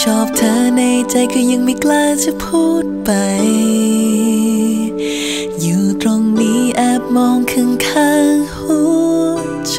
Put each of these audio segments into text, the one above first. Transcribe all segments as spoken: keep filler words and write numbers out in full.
ชอบเธอในใจก็ยังไม่กล้าจะพูดไปอยู่ตรงนี้แอบมองข้างๆหัวใจ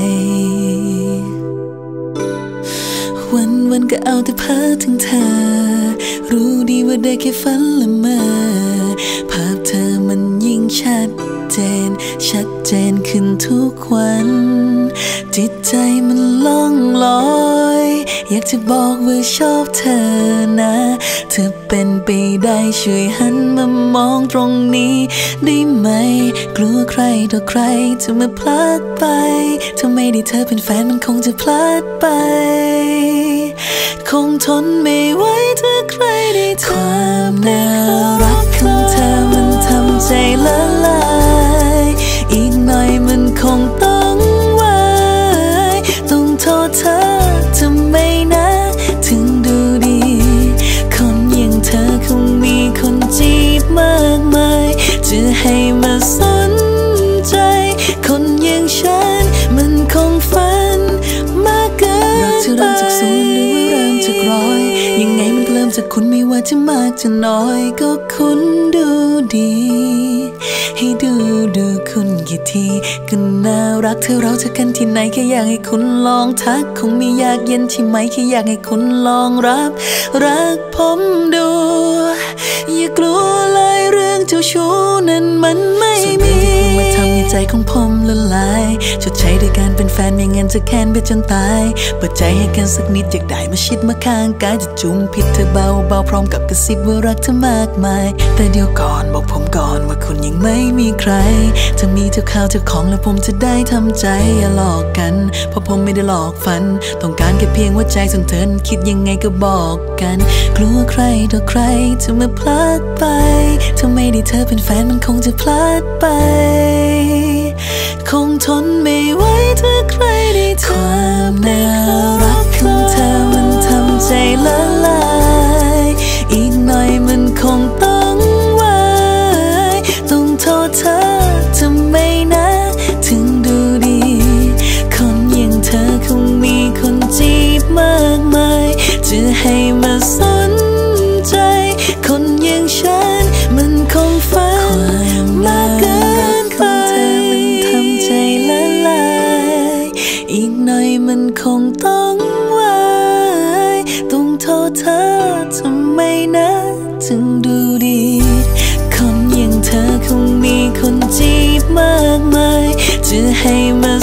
วันวันก็เอาแต่เพ้อถึงเธอรู้ดีว่าได้แค่ฝันละเมอภาพเธอมันยิ่งชัดเจนชัดเจนขึ้นทุกวันจิตใจมันล่องลอยอยากจะบอกว่าชอบเธอนะเธอเป็นไปได้ช่วยหันมามองตรงนี้ได้ไหมกลัวใครต่อใครจะมาพลัดไปถ้าไม่ได้เธอเป็นแฟนมันคงจะพลัดไปคงทนไม่ไหวถ้าใครได้ความน่ารักของเธอมันทำใจละลายอีกหน่อยมันคงต้องไหวต้องโทษเธอทำไมนะถึงดูดีคนอย่างเธอคงมีคนจีบมากมายจะให้มาสนใจคนอย่างฉันมันคงฝันมากเกินไปรักเธอเริ่มจากศูนย์หรือว่าเริ่มจากร้อยยังไงมันก็เริ่มจากคุณไม่ว่าจะมากจะน้อยก็คุณดูดีให้ดูดูคุณกี่ทีก็น่ารักเธอเราเจอกันที่ไหนแค่อยากให้คุณลองทักคงไม่อยากเย็นใช่ไหมแค่อยากให้คุณลองรับรักผมดูอย่ากลัวเลยเรื่องเจ้าชู้นั้นมันไม่มีมาทำให้ใจของผมละลายชดใช้ด้วยการเป็นแฟนไม่งั้นจะแค้นไปจนตายเปิดใจให้กันสักนิดอยากได้มาชิดมาข้างกายจะจุ่มพิษเธอเบาเบาพร้อมกับกระซิบว่ารักเธอมากมายแต่เดี๋ยวก่อนบอกผมก่อนว่าคุณยังไม่มีใครถ้ามีเจ้าข้าวเจ้าของแล้วผมจะได้ทำใจอย่าหลอกกันเพราะผมไม่ได้หลอกฝันต้องการแค่เพียงว่าใจส่วนเธอคิดยังไงก็บอกกันกลัวใครต่อใครจะมาพลัดไปถ้าไม่ได้เธอเป็นแฟนมันคงจะพลัดไปคงทนไม่ไหวถ้าใครได้ความน่ารักของเธอมันทำใจละลายอีกหน่อยมันคงต้องไหวต้องโทษเธอทำไมนะถึงดูดีคนอย่างเธอคงมีคนจีบมากมายจะให้มาสนใจคนอย่างฉันมันคงฝันมากเกินไปทำใจละลายอีกหน่อยมันคงต้องไหวต้องโทษเธอทำไมนะถึงดูดีคนอย่างเธอคงมีคนจีบมากมายจะให้มา